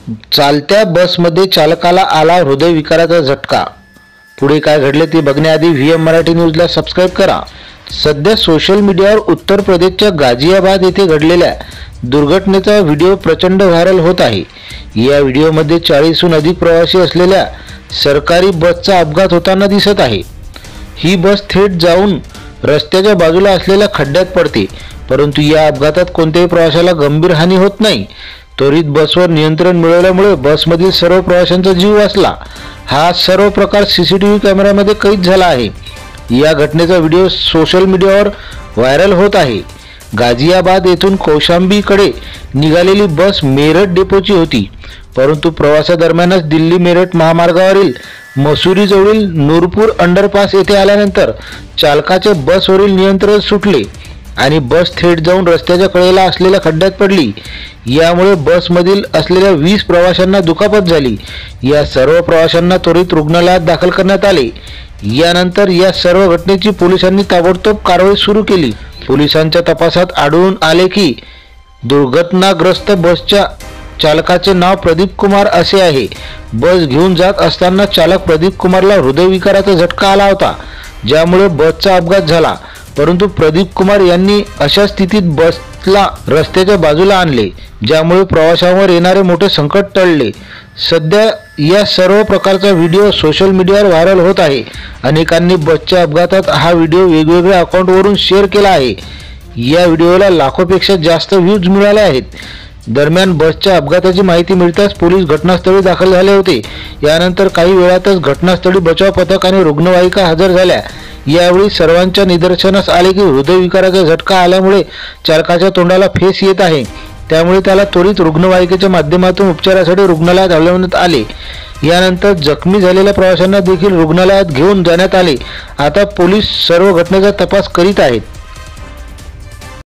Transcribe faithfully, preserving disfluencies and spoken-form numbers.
चालत्या बसमध्ये चालकाला आला हृदयविकाराचा झटका। पुढे काय घडले ते बघण्याआधी व्ही एम मराठी न्यूजला सबस्क्राइब करा। सध्या सोशल मीडियावर उत्तर प्रदेशच्या गाझियाबाद येथे घडलेल्या दुर्घटनेचा व्हिडिओ प्रचंड व्हायरल होत आहे। या व्हिडिओमध्ये चाळीसहून अधिक प्रवासी असलेल्या सरकारी बसचा अपघात होताना दिसत आहे। ही बस थेट जाऊन रस्त्याच्या बाजूला असलेल्या खड्ड्यात पडते, परंतु या अपघातात कोणत्याही प्रवाशाला गंभीर हानी होत नाही। त्वरित बसवर नियंत्रण मिळवल्यामुळे बसमधील सर्व प्रवाशांचा जीव वाचला। हा सर्व प्रकार सीसीटीव्ही कॅमेऱ्यामध्ये कैद झाला आहे। या घटनेचा व्हिडिओ सोशल मीडियावर व्हायरल होत आहे। गाझियाबाद येथून कौशांबीकडे निघालेली बस मेरठ डेपोची होती, परंतु प्रवासादरम्यानच दिल्ली मेरठ महामार्गावरील मसुरी जवळील नूरपूर अंडरपास येथे आल्यानंतर चालकाचे बसवरील नियंत्रण सुटले आणि बस थेट जाऊन रस्त्याच्या कडेला असलेल्या खड्ड्यात पडली। यामुळे बसमधील असलेल्या वीस प्रवाशांना दुखापत झाली। या सर्व प्रवाशांना त्वरित रुग्णालयात दाखल करण्यात आले। यानंतर या सर्व घटनेची पोलिसांनी ताबडतोब कारवाई सुरू केली। पोलिसांच्या तपासात आढळून आले की दुर्घटनाग्रस्त बसच्या चालकाचे नाव प्रदीप कुमार असे आहे। बस घेऊन जात असताना चालक प्रदीप कुमारला हृदयविकाराचा झटका आला होता, ज्यामुळे बसचा अपघात झाला। परंतु प्रदीप कुमार यांनी अशा स्थितीत बसला रस्त्याच्या बाजूला आणले, ज्यामुळे प्रवाशांवर येणारे मोठे संकट टळले। सध्या या सर्व प्रकारचा व्हिडिओ सोशल मीडियावर व्हायरल होत आहे। अनेकांनी बसच्या अपघातात हा व्हिडिओ वेगवेगळ्या अकाउंटवरून शेअर केला आहे। या व्हिडिओला लाखोपेक्षा जास्त व्ह्यूज मिळाले आहेत। दरम्यान बसच्या अपघाताची माहिती मिळताच पोलीस घटनास्थळी दाखल झाले होते। यानंतर काही वेळातच घटनास्थळी बचाव पथक आणि रुग्णवाहिका हजर झाल्या। यावेळी सर्वांच्या निदर्शनास आले की हृदयविकाराचा झटका आल्यामुळे चालकाच्या तोंडाला फेस येत आहे, त्यामुळे त्याला त्वरित रुग्णवाहिकेच्या माध्यमातून उपचारासाठी रुग्णालयात हलवण्यात आले। यानंतर जखमी झालेल्या प्रवाशांना देखील रुग्णालयात घेऊन जाण्यात आले। आता पोलीस सर्व घटनेचा तपास करीत आहेत।